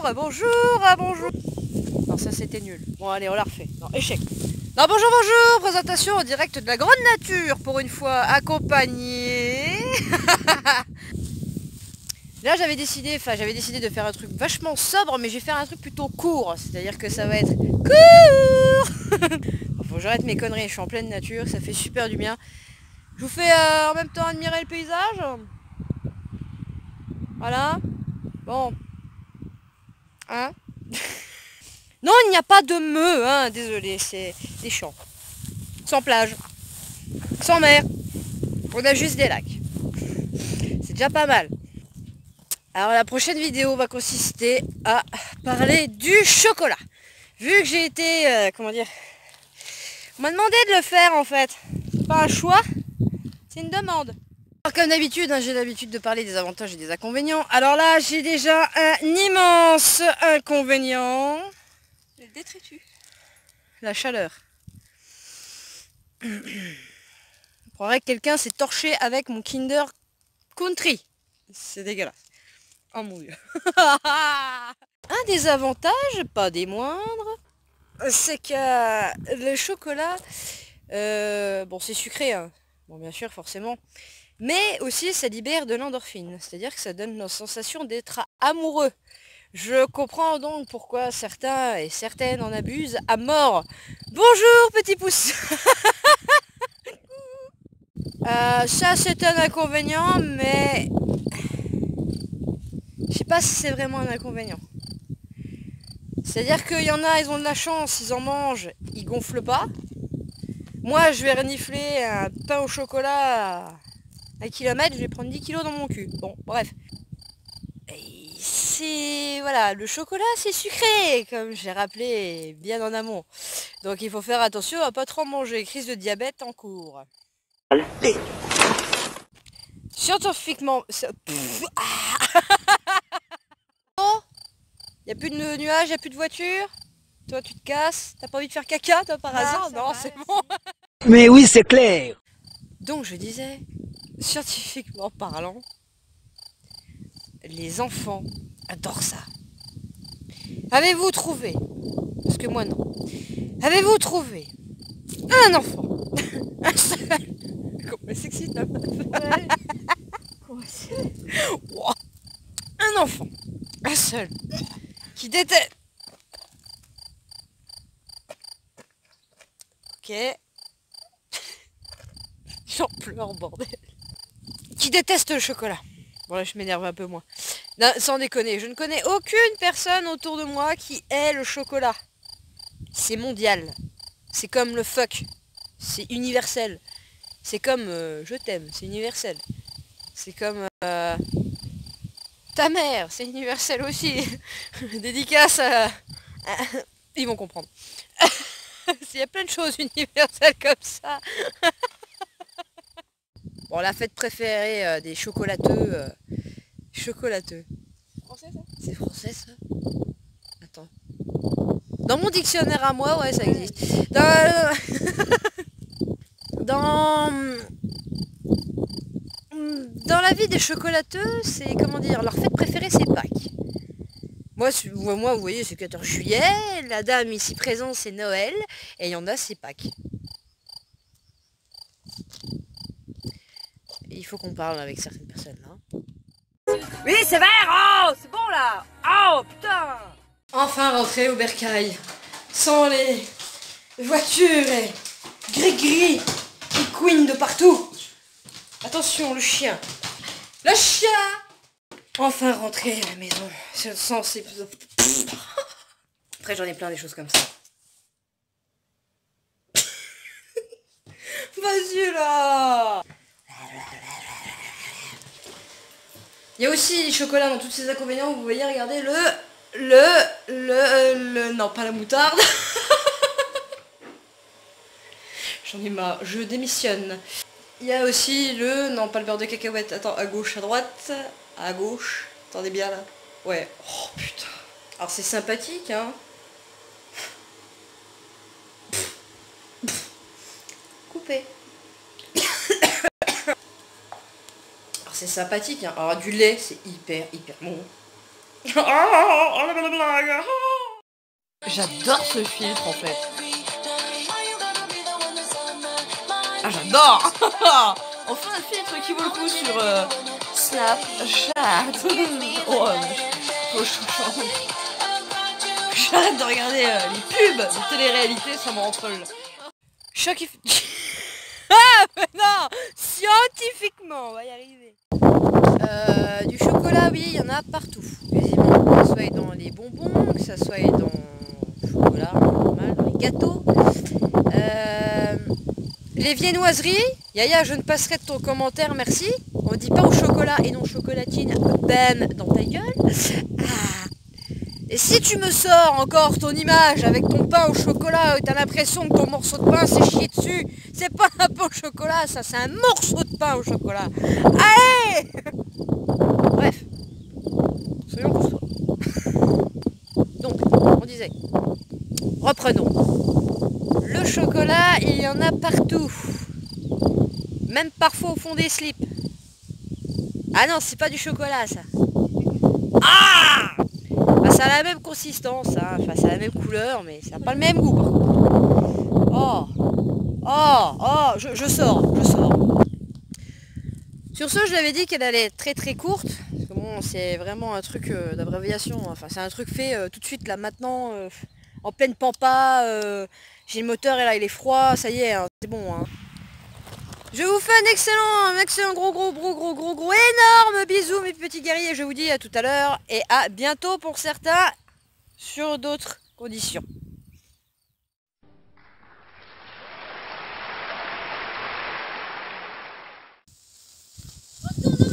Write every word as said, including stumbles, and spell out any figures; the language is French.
ah, bonjour, ah, bonjour. Non, ça c'était nul. Bon, allez, on la refait. Non, échec. Non, bonjour, bonjour. Présentation en direct de la grande nature, pour une fois, accompagnée. Là, j'avais décidé, enfin, j'avais décidé de faire un truc vachement sobre, mais je vais faire un truc plutôt court. C'est-à-dire que ça va être court. Faut que j'arrête mes conneries, je suis en pleine nature, ça fait super du bien. Je vous fais euh, en même temps admirer le paysage. Voilà. Bon. Hein? Non, il n'y a pas de meux, hein, désolé, c'est des champs. Sans plage. Sans mer. On a juste des lacs. C'est déjà pas mal. Alors la prochaine vidéo va consister à parler du chocolat. Vu que j'ai été, euh, comment dire, on m'a demandé de le faire en fait. C'est pas un choix, c'est une demande. Alors comme d'habitude, hein, j'ai l'habitude de parler des avantages et des inconvénients. Alors là, j'ai déjà un immense inconvénient. Le détritus. La chaleur. On croirait que quelqu'un s'est torché avec mon Kinder Country. C'est dégueulasse. Oh mon dieu. Un des avantages, pas des moindres, c'est que le chocolat, euh, bon c'est sucré, hein. Bon bien sûr forcément, mais aussi ça libère de l'endorphine, c'est-à-dire que ça donne la sensation d'être amoureux. Je comprends donc pourquoi certains et certaines en abusent à mort. Bonjour petit pouce. euh, Ça c'est un inconvénient, mais je sais pas si c'est vraiment un inconvénient. C'est-à-dire qu'il y en a, ils ont de la chance, ils en mangent, ils gonflent pas. Moi, je vais renifler un pain au chocolat à un kilomètre, je vais prendre dix kilos dans mon cul. Bon, bref. C'est... Voilà, le chocolat, c'est sucré, comme j'ai rappelé bien en amont. Donc il faut faire attention à pas trop manger. Crise de diabète en cours. Scientifiquement... Il n'y a plus de nuages, il n'y a plus de voitures. Toi, tu te casses. T'as pas envie de faire caca, toi, par hasard? Non, c'est bon. Mais oui, c'est clair. Donc, je disais, scientifiquement parlant, les enfants adorent ça. Avez-vous trouvé, parce que moi non, avez-vous trouvé un enfant, un seul, comment s'excite la meuf? Wow. Un enfant, un seul, qui déteste... Ok. J'en pleure, bordel. Qui déteste le chocolat. Bon là je m'énerve un peu moins. Non, sans déconner, je ne connais aucune personne autour de moi qui hait le chocolat. C'est mondial. C'est comme le fuck. C'est universel. C'est comme euh, je t'aime, c'est universel. C'est comme euh, ta mère, c'est universel aussi. Dédicace à... à... Ils vont comprendre. Il y a plein de choses universelles comme ça. Bon, la fête préférée euh, des chocolateux. Euh, chocolateux. Français ça? C'est français ça? Attends. Dans mon dictionnaire à moi, ouais, ça existe. Dans, dans, dans la vie des chocolateux, c'est comment dire, leur fête préférée c'est Pâques. Moi, moi, vous voyez, c'est le quatorze juillet. La dame ici présente, c'est Noël. Et il y en a, c'est Pâques. Il faut qu'on parle avec certaines personnes là. Oui, c'est vert. Oh, c'est bon là. Oh, putain. Enfin rentré au bercail. Sans les voitures et gris-gris et queen de partout. Attention, le chien. Le chien. Enfin rentré à la maison. C'est le sens, c'est... Après, j'en ai plein des choses comme ça. Vas-y là. Il y a aussi les chocolats dans tous ces inconvénients. Vous voyez, regardez le... Le... Le... le non, pas la moutarde. J'en ai marre. Je démissionne. Il y a aussi le... Non, pas le beurre de cacahuète. Attends, à gauche, à droite. À gauche. Attendez bien là. Ouais. Oh putain. Alors c'est sympathique, hein. Coupé. Alors c'est sympathique, hein. Alors du lait, c'est hyper, hyper bon. J'adore ce filtre en fait. Ah j'adore. Enfin un filtre qui vaut le coup sur euh, Snapchat. Oh, euh, faut que je change. J'arrête de regarder euh, les pubs de télé-réalité, ça me rend folle. Choc if... Ah mais non. Scientifiquement, on va y arriver. Euh, du chocolat, oui, il y en a partout. Quasiment. Que ce soit dans les bonbons, que ce soit dans le chocolat normal, dans les gâteaux. Euh, les viennoiseries, Yaya, je ne passerai de ton commentaire, merci. On dit pas au chocolat et non chocolatine, bam, dans ta gueule. Ah. Et si tu me sors encore ton image avec ton pain au chocolat où t'as l'impression que ton morceau de pain s'est chié dessus, c'est pas un pain au chocolat, ça c'est un morceau de pain au chocolat. Allez. Bref, soyons courtois. Donc, on disait, reprenons. Le chocolat, il y en a partout. Même parfois au fond des slips. Ah non, c'est pas du chocolat ça. Ah bah, ça a la même consistance, hein. Enfin ça a la même couleur, mais ça n'a pas le même goût. Oh, oh, oh, je, je sors, je sors. Sur ce, je l'avais dit qu'elle allait être très très courte. Parce que bon, c'est vraiment un truc euh, d'abréviation. Enfin, c'est un truc fait euh, tout de suite là maintenant, euh, en pleine pampa. Euh, J'ai le moteur et là il est froid, ça y est, hein, c'est bon. Hein. Je vous fais un excellent, un excellent gros gros gros gros gros gros énorme bisous mes petits guerriers. Je vous dis à tout à l'heure et à bientôt pour certains sur d'autres conditions. Retourne